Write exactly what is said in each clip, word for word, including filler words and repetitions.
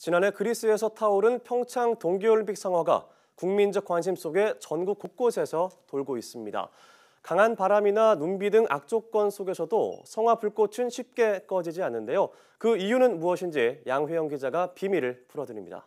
지난해 그리스에서 타오른 평창 동계올림픽 성화가 국민적 관심 속에 전국 곳곳에서 돌고 있습니다. 강한 바람이나 눈비 등 악조건 속에서도 성화 불꽃은 쉽게 꺼지지 않는데요. 그 이유는 무엇인지 양회영 기자가 비밀을 풀어드립니다.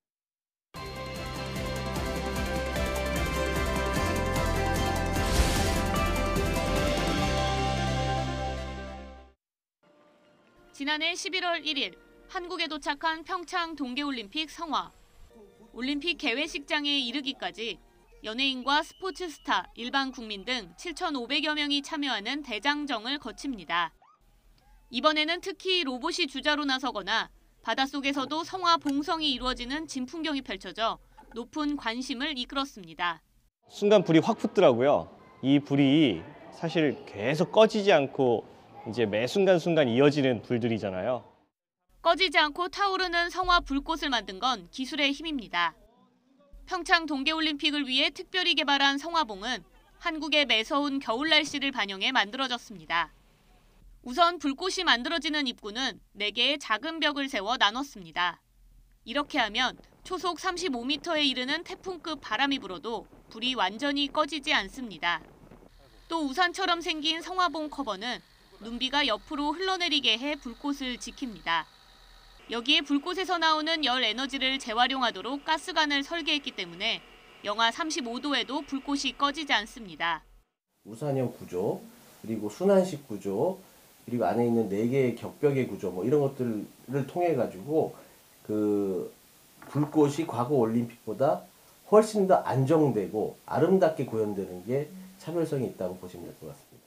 지난해 십일월 일일 한국에 도착한 평창 동계올림픽 성화. 올림픽 개회식장에 이르기까지 연예인과 스포츠 스타, 일반 국민 등 칠천오백여 명이 참여하는 대장정을 거칩니다. 이번에는 특히 로봇이 주자로 나서거나 바닷속에서도 성화 봉성이 이루어지는 진풍경이 펼쳐져 높은 관심을 이끌었습니다. 순간 불이 확 붙더라고요. 이 불이 사실 계속 꺼지지 않고 이제 매 순간순간 이어지는 불들이잖아요. 꺼지지 않고 타오르는 성화 불꽃을 만든 건 기술의 힘입니다. 평창 동계올림픽을 위해 특별히 개발한 성화봉은 한국의 매서운 겨울 날씨를 반영해 만들어졌습니다. 우선 불꽃이 만들어지는 입구는 네 개의 작은 벽을 세워 나눴습니다. 이렇게 하면 초속 삼십오 미터에 이르는 태풍급 바람이 불어도 불이 완전히 꺼지지 않습니다. 또 우산처럼 생긴 성화봉 커버는 눈비가 옆으로 흘러내리게 해 불꽃을 지킵니다. 여기에 불꽃에서 나오는 열 에너지를 재활용하도록 가스관을 설계했기 때문에 영하 삼십오 도에도 불꽃이 꺼지지 않습니다. 우산형 구조, 그리고 순환식 구조, 그리고 안에 있는 네 개의 격벽의 구조, 뭐 이런 것들을 통해 가지고 그 불꽃이 과거 올림픽보다 훨씬 더 안정되고 아름답게 구현되는 게 차별성이 있다고 보시면 될 것 같습니다.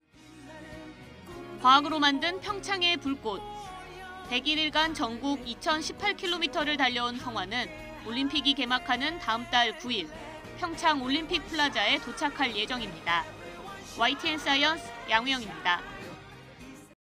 과학으로 만든 평창의 불꽃. 백일 일간 전국 이천십팔 킬로미터를 달려온 성화는 올림픽이 개막하는 다음 달 구일 평창 올림픽 플라자에 도착할 예정입니다. 와이티엔 사이언스 양회영입니다.